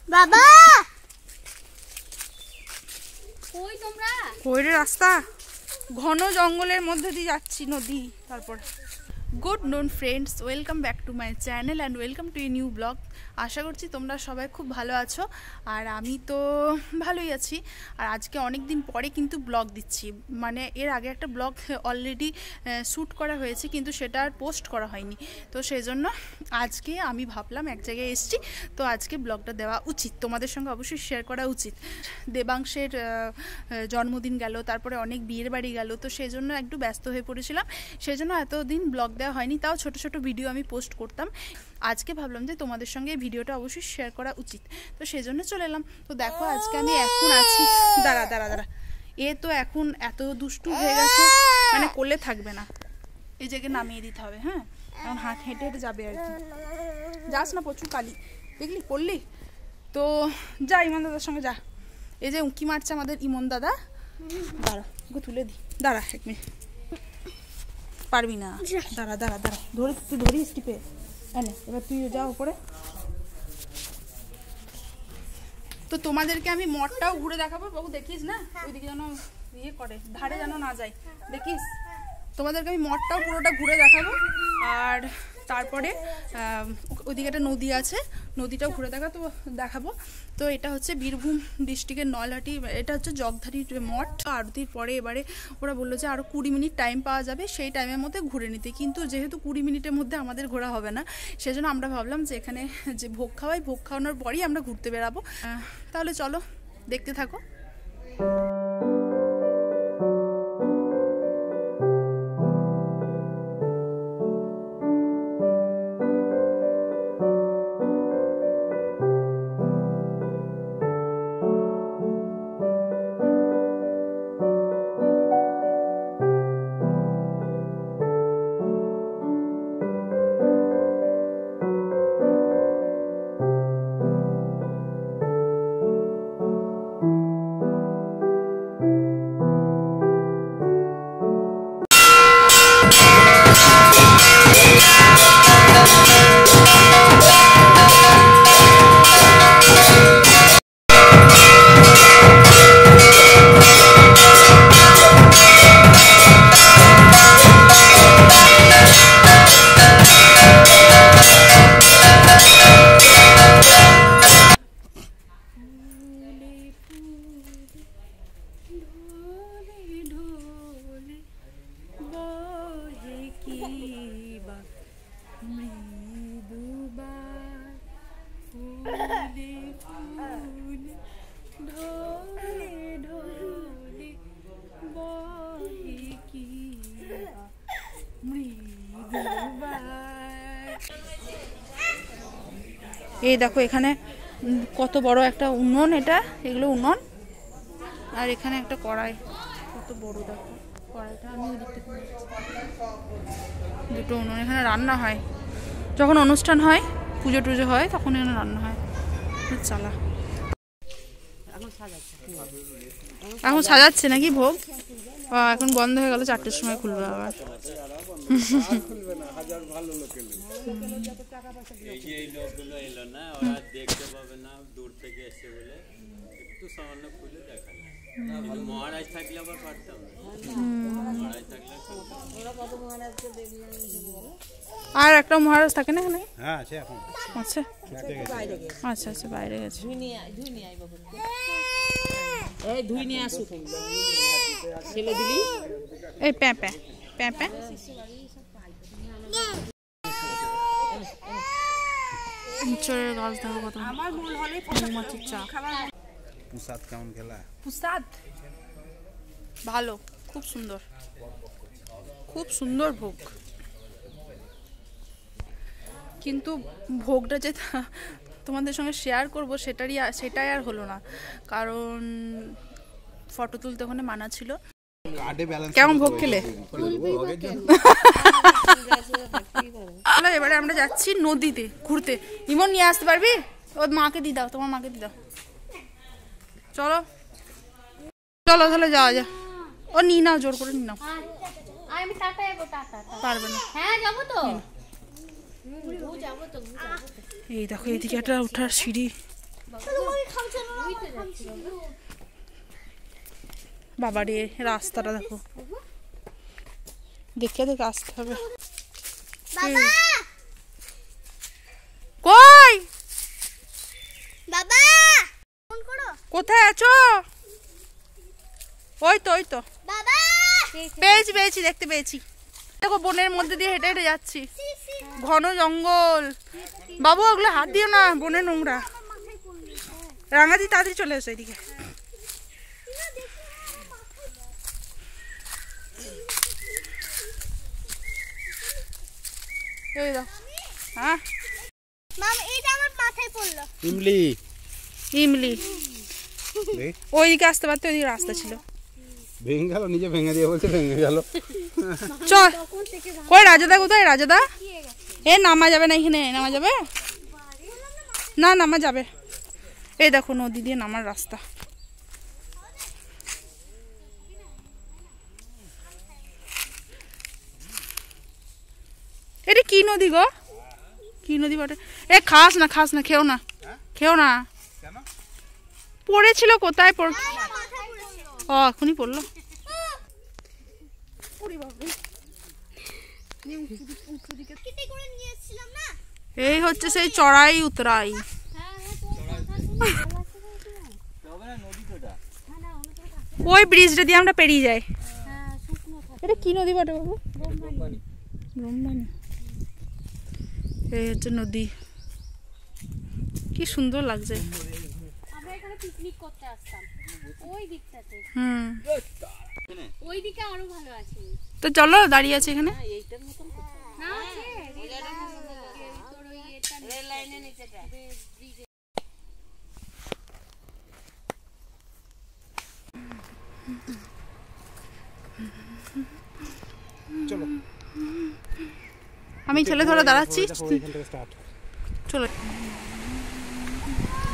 বাবা কই তোমরা? কই রে রাস্তা? ঘন জঙ্গলের মধ্যে দিয়ে যাচ্ছি, নদী। তারপর good noon friends, welcome back to my channel and welcome to a new blog. আশা করছি তোমরা সবাই খুব ভালো আছো, আর আমি তো ভালোই আছি। আর আজকে অনেক দিন পরে কিন্তু ব্লগ দিচ্ছি, মানে এর আগে একটা ব্লগ অলরেডি শ্যুট করা হয়েছে, কিন্তু সেটা আর পোস্ট করা হয়নি। তো সেই জন্য আজকে আমি ভাবলাম এক জায়গায় এসেছি, তো আজকে ব্লগটা দেওয়া উচিত, তোমাদের সঙ্গে অবশ্যই শেয়ার করা উচিত। দেবাংশের জন্মদিন গেল, তারপরে অনেক বিয়ের বাড়ি গেল, তো সেই জন্য একটু ব্যস্ত হয়ে পড়েছিলাম, সেই জন্য এতদিন ব্লগ দেওয়া হয়নি। তাও ছোট ছোট ভিডিও আমি পোস্ট করতাম। আজকে ভাবলাম যে তোমাদের সঙ্গে এই ভিডিওটা অবশ্যই শেয়ার করা উচিত, তো সেই জন্য চলে এলাম। তো দেখো আজকে আমি এখন আছি, দাঁড়া দাঁড়া দাঁড়া, এ তো এখন এত দুষ্টু হয়ে গেছে, মানে কোলে থাকবে না, এই জায়গায় নামিয়ে দিতে হবে। হ্যাঁ, এখন হেঁটে হেঁটে যাবে আর কি। যাস না, প্রচুর কালি দেখলি, পড়লি তো। যা ইমন দাদার সঙ্গে যা। এই যে উঁকি মারছে আমাদের ইমন দাদা, দাঁড়া ওকে তুলে দি, দাঁড়া এক মিনিট, পারবি না, দাঁড়া দাঁড়া দাঁড়া, ধরে তুই ধরিস টিপে এনে, এবার তুই যা উপরে। তো তোমাদেরকে আমি মঠটাও ঘুরে দেখাবো, বাবু দেখিস না, ওইদিকে যেন ইয়ে করে, ধারে যেন না যায়, দেখিস। তোমাদেরকে আমি মঠটাও পুরোটা ঘুরে দেখাবো, আর তারপরে ওইদিকে একটা নদী আছে, নদীটাও ঘুরে দেখাবো। তো এটা হচ্ছে বীরভূম ডিস্ট্রিক্টের নলহাটি, এটা হচ্ছে জগধারীর মঠ। আরতির পরে এবারে ওরা বললো যে আরও 20 মিনিট টাইম পাওয়া যাবে, সেই টাইমের মধ্যে ঘুরে নিতে, কিন্তু যেহেতু 20 মিনিটের মধ্যে আমাদের ঘোরা হবে না, সেজন্য আমরা ভাবলাম যে এখানে যে ভোগ খাওয়াই, ভোগ খাওয়ানোর পরেই আমরা ঘুরতে বেরাবো। তাহলে চলো দেখতে থাকো। এই দেখো এখানে কত বড় একটা উনুন, এটা এগুলো উনুন, আর এখানে একটা কড়াই, কত বড় দেখো কড়াইটা। আমি দুটো উনুন, এখানে রান্না হয় যখন অনুষ্ঠান হয়, পুজো টুজো হয়, তখন এখানে রান্না হয়। চালা এখন সাজাচ্ছে নাকি ভোগ? এখন বন্ধ হয়ে গেল, 4টের সময় খুলবে আবার। আর একটা মহারাজ থাকে না এখানে? আচ্ছা আচ্ছা আচ্ছা, বাইরে গেছে। এই প্যাঁ প্যাঁ প্যাঁ প্যাঁ। চোরের গাছ দেখো কত, মৌমাছির চা। প্রসাদ কেমন খেলা? প্রসাদ ভালো, খুব সুন্দর, খুব সুন্দর ভোগ। কিন্তু ভোগটা যে তোমাদের সঙ্গে শেয়ার করব সেটাই আর হলো না, কারণ ফটো তুলতে ওখানে মানা ছিল। কেমন ভোগ খেলে? এবারে আমরা যাচ্ছি নদীতে ঘুরতে। ইমন নিয়ে আসতে পারবি? ওর মাকে দিয়ে দাও, তোমার মাকে দিয়ে দাও। চলো চলো তাহলে যাওয়া যা। ও নিয়ে নাও, জোর করে নিয়ে নাও। পারবে না। হ্যাঁ যাবো তো। এই দেখো এইদিকে একটা ওঠার সিঁড়ি, বাবা রে রাস্তাটা দেখো, দেখে দেখে আসতে হবে। কই বাবা কোথায় আছো? ওই তো বাবা পেয়েছি দেখতে পেয়েছি। দেখো বনের মধ্যে দিয়ে হেঁটে হেঁটে যাচ্ছি, ঘন জঙ্গল। বাবু ওগুলো হাত দিও না, বনে নোংরা। রাঙাদি তাড়াতাড়ি চলে এসো এদিকে। এই দাও। হ্যাঁ মাম এটা আমার মাথায় পড়লো। ইমলি ওইদিকে আসতে পারতে, ওইদিকে রাস্তা ছিল। ভেঙে গেল, নিজে ভেঙে দিয়ে বলছে ভেঙে গেল। চল কই রাজাদা, কোথায় রাজাদা? এ নামা যাবে না এখানে, নামা যাবে না, নামা যাবে। এই দেখো নদী দিয়ে নামার রাস্তা। এটা কি নদী গো? কি নদী বটে? এ খাস না খেও না। পড়েছিল কোথায় ও এখনই পড়লো। এই হচ্ছে সেই চড়াই উতরাই। ওই ব্রিজটা দিয়ে আমরা পেরিয়ে যাই। এটা কি নদী বটে বাবু? ব্রহ্মণী। এই হচ্ছে নদী, কি সুন্দর লাগছে। আমরা এখানে পিকনিক করতে আসতাম ওই দিকটাতে। ওই দিকে আরো ভালো আছে। তো চলো, দাঁড়িয়ে আছে এখানে। না আছে তোর ওই এটা রেল লাইনের নিচেটা। চলো আমি ছেলে ধরে দাঁড়াচ্ছি, চলো।